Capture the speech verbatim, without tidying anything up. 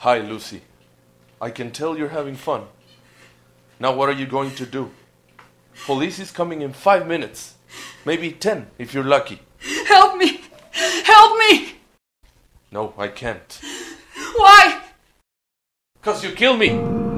Hi, Lucy. I can tell you're having fun. Now what are you going to do? Police is coming in five minutes. Maybe ten, if you're lucky. Help me! Help me! No, I can't. Why? 'Cause you kill me!